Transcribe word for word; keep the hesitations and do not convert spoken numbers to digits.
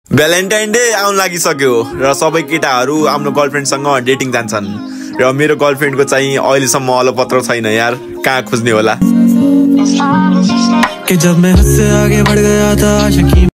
Valentine day आउन लागिसक्यो र सबै केटाहरू आफ्नो गर्लफ्रेन्डसँग डेटिङ जान्छन् र मेरो गर्लफ्रेन्डको चाहिँ अहिलेसम्म अलपत्र छैन यार कहाँ खोज्ने होला।